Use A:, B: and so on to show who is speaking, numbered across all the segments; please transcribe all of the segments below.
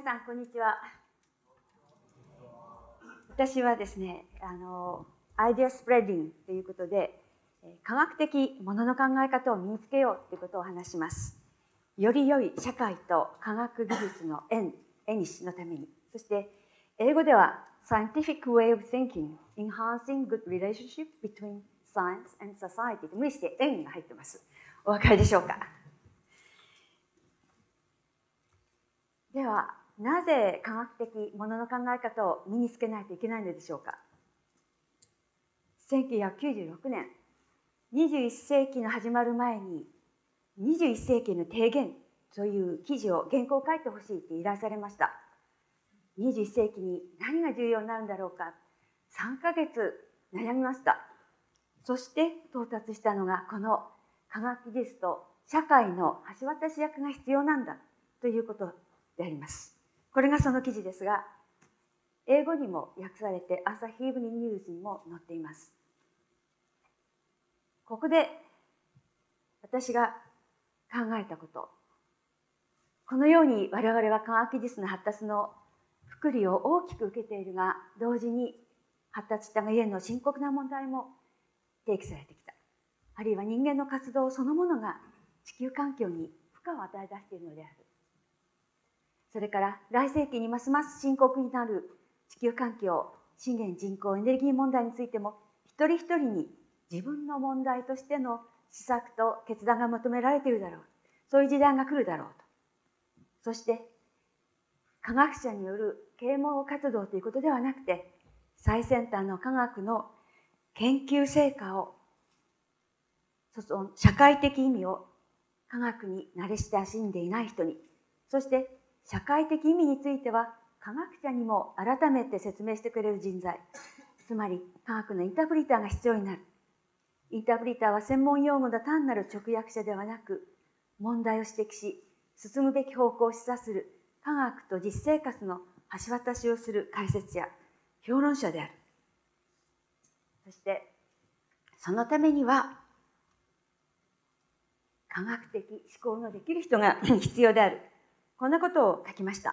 A: さんこんにちは。私はですね、アイデアスプレッディングということで、科学的ものの考え方を身につけようということを話します。より良い社会と科学技術の縁のために、そして英語では Scientific way of thinking enhancing good relationship between science and society 無理して縁が入ってます。お分かりでしょうか。ではなぜ科学的ものの考え方を身につけないといけないのでしょうか。1996年、21世紀の始まる前に21世紀の提言という記事を原稿を書いてほしいと依頼されました。21世紀に何が重要になるんだろうか、3ヶ月悩みました。そして到達したのがこの科学技術と社会の橋渡し役が必要なんだということであります。これがその記事ですが、英語にも訳されて朝日イブニングニュースにも載っています。ここで私が考えたこと、このように我々は科学技術の発達の福利を大きく受けているが、同時に発達したがゆえの深刻な問題も提起されてきた。あるいは人間の活動そのものが地球環境に負荷を与え出しているのである。それから来世紀にますます深刻になる地球環境、資源、人口、エネルギー問題についても、一人一人に自分の問題としての施策と決断が求められているだろう。そういう時代が来るだろうと。そして科学者による啓蒙活動ということではなくて、最先端の科学の研究成果を、社会的意味を科学に慣れ親しんでいない人に、そして社会的意味については科学者にも改めて説明してくれる人材、つまり科学のインタープリターが必要になる。インタープリターは専門用語の単なる直訳者ではなく、問題を指摘し、進むべき方向を示唆する科学と実生活の橋渡しをする解説者、評論者である。そしてそのためには科学的思考のできる人が必要である。こんなことを書きました。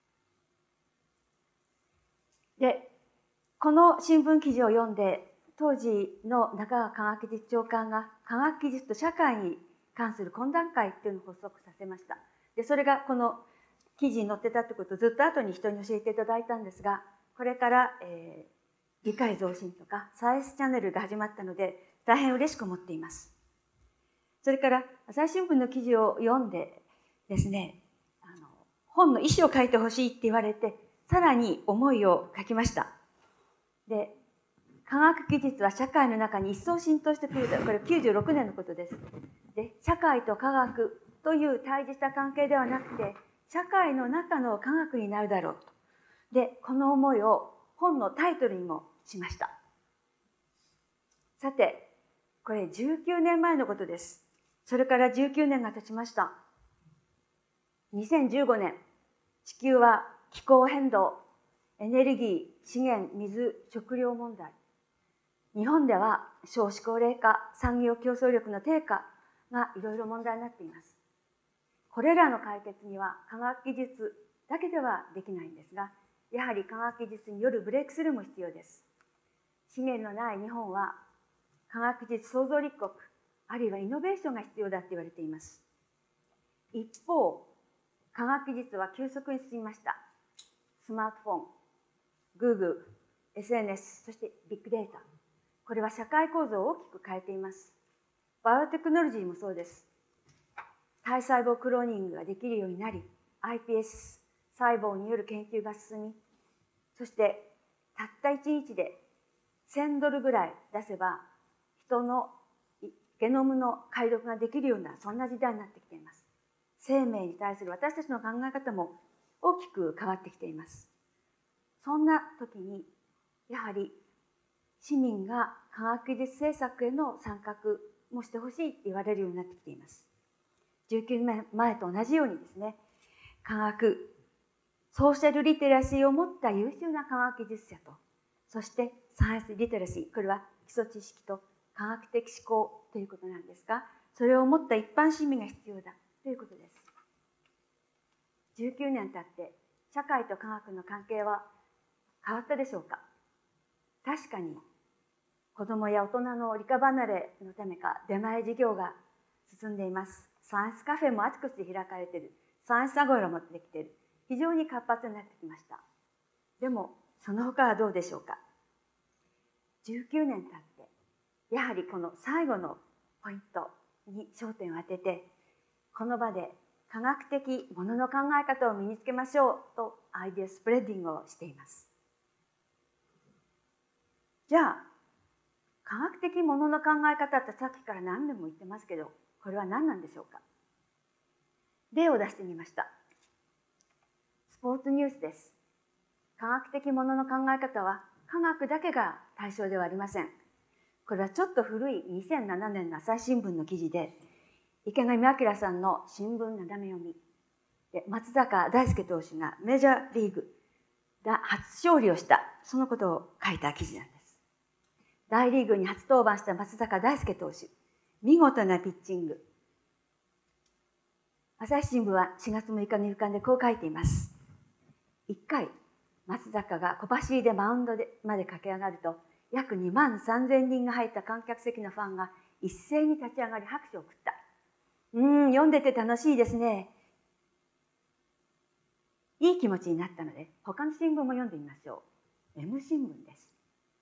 A: で、この新聞記事を読んで、当時の中川科学技術長官が科学技術と社会に関する懇談会っていうのを発足させました。で、それがこの記事に載ってたってことをずっと後に人に教えていただいたんですが、これから、理解増進とかサイエンスチャンネルが始まったので、大変嬉しく思っています。それから朝日新聞の記事を読んでですね、本の意思を書いてほしいって言われて、さらに思いを書きました。で、科学技術は社会の中に一層浸透してくると、これ96年のことです。で、社会と科学という対峙した関係ではなくて、社会の中の科学になるだろうと。で、この思いを本のタイトルにもしました。さて、これ19年前のことです。それから19年が経ちました。2015年、地球は気候変動、エネルギー、資源、水、食料問題。日本では少子高齢化、産業競争力の低下がいろいろ問題になっています。これらの解決には科学技術だけではできないんですが、やはり科学技術によるブレイクスルーも必要です。資源のない日本は科学技術創造立国、あるいはイノベーションが必要だと言われています。一方、科学技術は急速に進みました。スマートフォン、Google、SNS、そしてビッグデータ。これは社会構造を大きく変えています。バイオテクノロジーもそうです。体細胞クローニングができるようになり、iPS 細胞による研究が進み、そしてたった1日で$1000ぐらい出せば、人のゲノムの解読ができるような、そんな時代になってきています。生命に対する私たちの考え方も大きく変わってきています。そんな時に、やはり市民が科学技術政策への参画もしてほしいって言われるようになってきています。19年前と同じようにですね、科学、ソーシャルリテラシーを持った優秀な科学技術者と、そしてサイエンスリテラシー、これは基礎知識と科学的思考ということなんですが、それを持った一般市民が必要だということです。19年経って社会と科学の関係は変わったでしょうか。確かに子どもや大人の理科離れのためか出前授業が進んでいます。サイエンスカフェもあちこちで開かれている。サイエンスアゴラもできている。非常に活発になってきました。でもその他はどうでしょうか。19年経ってやはりこの最後のポイントに焦点を当てて、この場で科学的ものの考え方を身につけましょうとアイデアスプレッディングをしています。じゃあ科学的ものの考え方ってさっきから何度も言ってますけど、これは何なんでしょうか。例を出してみました。スポーツニュースです。科学的ものの考え方は科学だけが対象ではありません。これはちょっと古い2007年の朝日新聞の記事で、池上彰さんの新聞なだめ読みで、松坂大輔投手がメジャーリーグ初勝利をした、そのことを書いた記事なんです。大リーグに初登板した松坂大輔投手、見事なピッチング。朝日新聞は4月6日の夕刊でこう書いています。1回、松坂が小走りでマウンドまで駆け上がると、約2万3000人が入った観客席のファンが一斉に立ち上がり拍手を送った。読んでて楽しいですね。いい気持ちになったので、他の新聞も読んでみましょう。M 新聞です。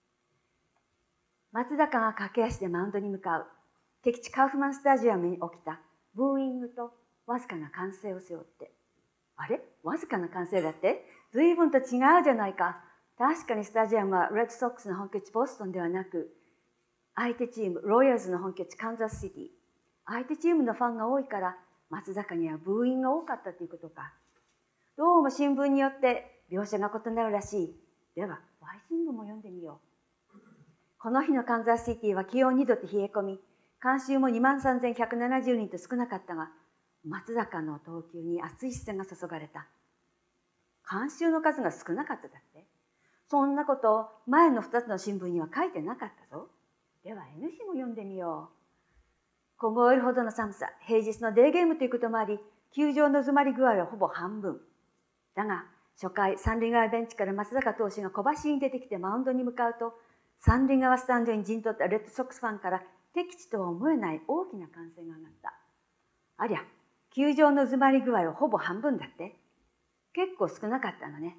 A: 松坂が駆け足でマウンドに向かう。敵地カウフマンスタジアムに起きたブーイングとわずかな歓声を背負って。あれ？わずかな歓声だって？随分と違うじゃないか。確かにスタジアムはレッドソックスの本拠地ボストンではなく、相手チームロイヤルズの本拠地カンザスシティ。相手チームのファンが多いから松坂にはブーイングが多かったということか。どうも新聞によって描写が異なるらしい。では Y 新聞も読んでみよう。この日のカンザスシティは気温2度と冷え込み、観衆も23,170人と少なかったが、松坂の投球に熱い視線が注がれた。観衆の数が少なかっただって？そんなことを前の2つの新聞には書いてなかったぞ。では N 紙も読んでみよう。凍えるほどの寒さ、平日のデーゲームということもあり、球場の詰まり具合はほぼ半分。だが、初回、三塁側ベンチから松坂投手が小走りに出てきてマウンドに向かうと、三塁側スタンドに陣取ったレッドソックスファンから敵地とは思えない大きな歓声が上がった。ありゃ、球場の詰まり具合はほぼ半分だって。結構少なかったのね。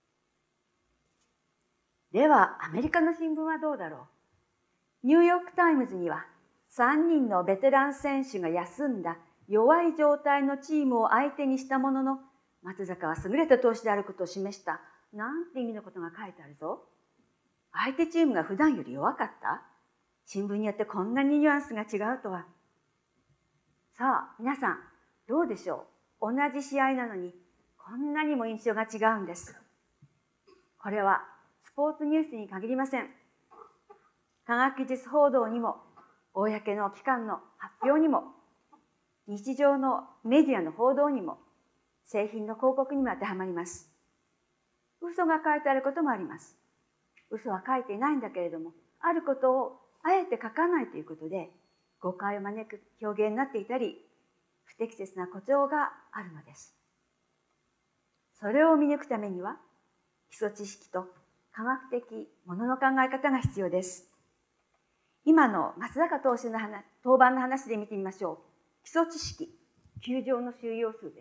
A: では、アメリカの新聞はどうだろう。ニューヨークタイムズには、3人のベテラン選手が休んだ弱い状態のチームを相手にしたものの、松坂は優れた投手であることを示した、なんて意味のことが書いてあるぞ。相手チームが普段より弱かった？新聞によってこんなにニュアンスが違うとは。さあ、皆さん、どうでしょう。同じ試合なのに、こんなにも印象が違うんです。これはスポーツニュースに限りません。科学技術報道にも、公の機関の発表にも、日常のメディアの報道にも、製品の広告にも当てはまります。嘘が書いてあることもあります。嘘は書いていないんだけれども、あることをあえて書かないということで、誤解を招く表現になっていたり、不適切な誇張があるのです。それを見抜くためには、基礎知識と科学的ものの考え方が必要です。今の松坂投手の登板の話で見てみましょう。基礎知識、球場の収容数です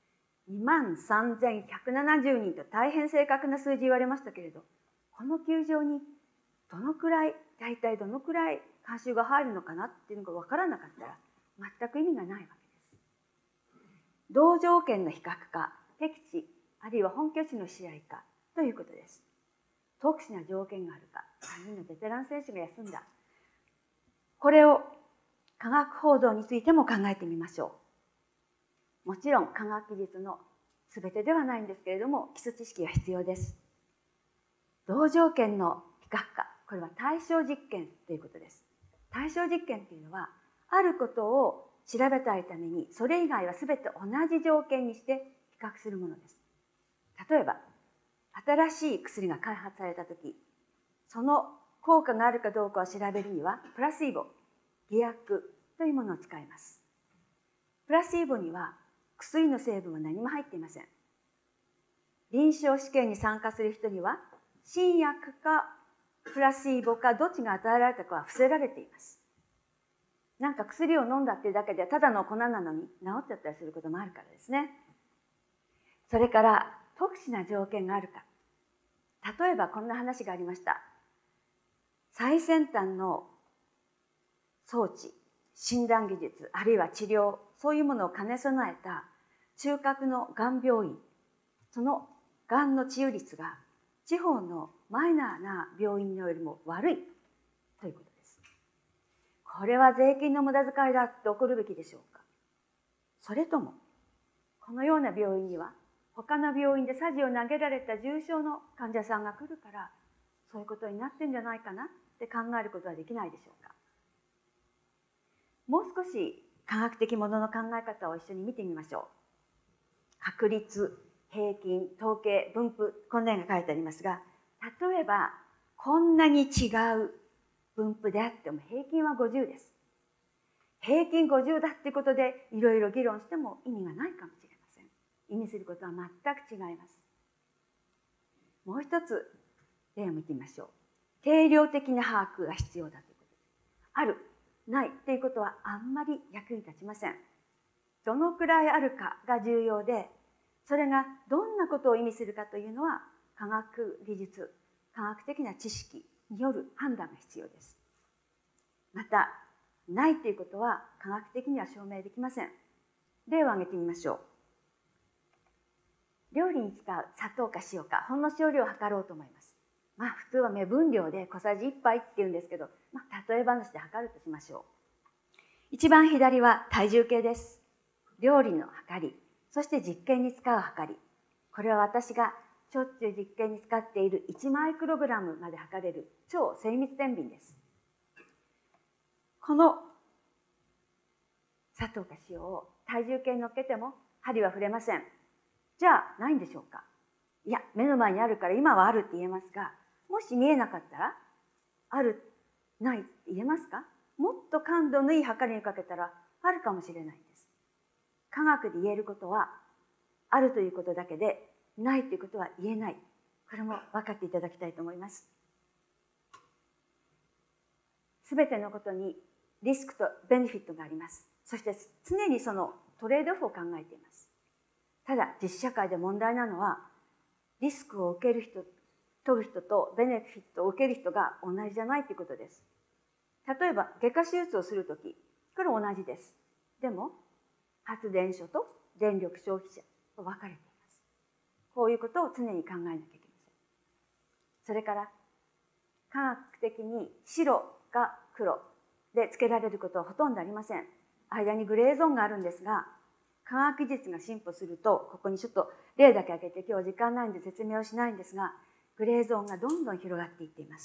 A: 。23,170人と大変正確な数字言われましたけれど、この球場に大体どのくらい観衆が入るのかなっていうのが分からなかったら全く意味がないわけです。同条件の比較か、敵地、あるいは本拠地の試合かということです。特殊な条件があるか、3人のベテラン選手が休んだ。これを科学報道についても考えてみましょう。もちろん科学技術の全てではないんですけれども、基礎知識が必要です。同条件の比較か、これは対象実験ということです。対象実験というのは、あることを調べたいために、それ以外は全て同じ条件にして比較するものです。例えば、新しい薬が開発されたとき、その効果があるかどうかを調べるには、プラシーボ、偽薬というものを使います。プラシーボには薬の成分は何も入っていません。 臨床試験に参加する人には新薬かプラシーボかどっちが与えられたかは伏せられています。なんか薬を飲んだっていうだけでただの粉なのに治っちゃったりすることもあるからですね。それから特殊な条件があるか。例えばこんな話がありました。最先端の装置、診断技術、あるいは治療、そういうものを兼ね備えた中核のがん病院、そのがんの治癒率が地方のマイナーな病院よりも悪いということです。これは税金の無駄遣いだって怒るべきでしょうか。それともこのような病院には他の病院でさじを投げられた重症の患者さんが来るからそういうことになってんじゃないかなって考えることはできないでしょうか。もう少し科学的ものの考え方を一緒に見てみましょう。確率、平均、統計、分布、こんなのが書いてありますが、例えばこんなに違う分布であっても平均は50です。平均50だってことでいろいろ議論しても意味がないかもしれません。意味することは全く違います。もう一つ例を見てみましょう。定量的な把握が必要だということです。ある、ないということはあんまり役に立ちません。どのくらいあるかが重要で、それがどんなことを意味するかというのは科学技術、科学的な知識による判断が必要です。また、ないということは科学的には証明できません。例を挙げてみましょう。料理に使う砂糖か塩か、ほんの少量を測ろうと思います。普通は目分量で小さじ1杯っていうんですけど、例え話で測るとしましょう。一番左は体重計です。料理の測り、そして実験に使う測り。これは私がしょっちゅう実験に使っている1マイクログラムまで測れる超精密天秤です。この砂糖か塩を体重計に乗っけても針は触れません。じゃあないんでしょうか。いや、目の前にあるから今はあるって言えますが、もし見えなかったらある、ないって言えますか。もっと感度のいい測りにかけたらあるかもしれないんです。科学で言えることはあるということだけでないということは言えない。これも分かっていただきたいと思います。すべてのことにリスクとベネフィットがあります。そして常にそのトレードオフを考えています。ただ実社会で問題なのはリスクを受ける人、取る人とベネフィットを受ける人が同じじゃないということです。例えば外科手術をするとき、これ同じです。でも発電所と電力消費者と分かれています。こういうことを常に考えなきゃいけません。それから科学的に白が黒でつけられることはほとんどありません。間にグレーゾーンがあるんですが、科学技術が進歩すると、ここにちょっと例だけ挙げて今日時間ないんで説明をしないんですが、グレーゾーンがどんどん広がっていっています。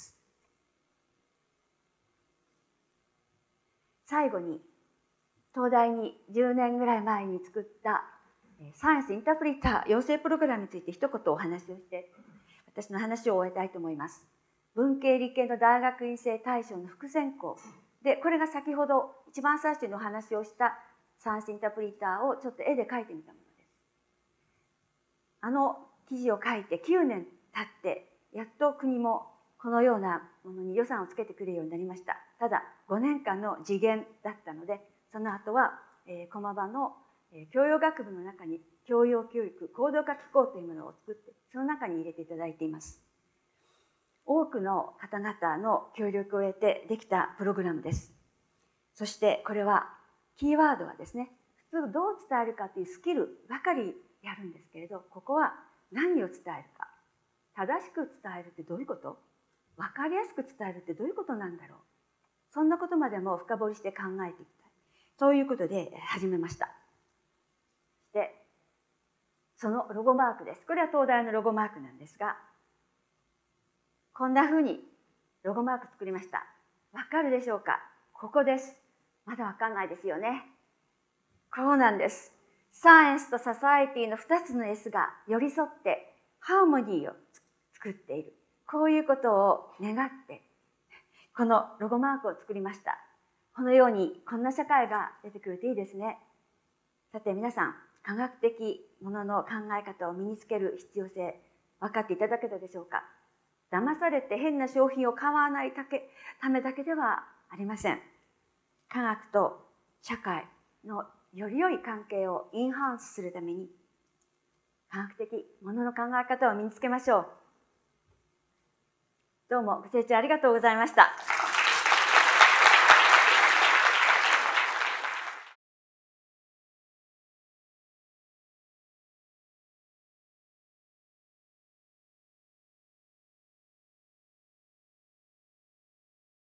A: 最後に東大に10年ぐらい前に作ったサイエンスインタープリター養成プログラムについて一言お話をして私の話を終えたいと思います。文系理系の大学院生対象の副専攻で、これが先ほど一番最初にお話をしたサイエンスインタープリターをちょっと絵で描いてみたものです。あの記事を書いて9年経ってやっと国もこのようなものに予算をつけてくれるようになりました。ただ5年間の次元だったので、その後は駒場の教養学部の中に教養教育行動化機構というものを作ってその中に入れていただいています。多くの方々の協力を得てできたプログラムです。そしてこれはキーワードはですね、普通どう伝えるかというスキルばかりやるんですけれど、ここは何を伝えるか、正しく伝えるってどういうこと、分かりやすく伝えるってどういうことなんだろう、そんなことまでも深掘りして考えていきたい、そういうことで始めました。で、そのロゴマークです。これは東大のロゴマークなんですが、こんなふうにロゴマーク作りました。わかるでしょうか。ここです。まだわかんないですよね。こうなんです。サイエンスとソサエティの2つの S が寄り添ってハーモニーを作っている。こういうことを願ってこのロゴマークを作りました。このようにこんな社会が出てくるといいですね。さて皆さん、 科学的ものの考え方を身につける必要性、分かっていただけたでしょうか。騙されて変な商品を買わないためだけではありません。科学と社会のより良い関係をインハンスするために、科学的ものの考え方を身につけましょう。どうもご清聴ありがとうございました。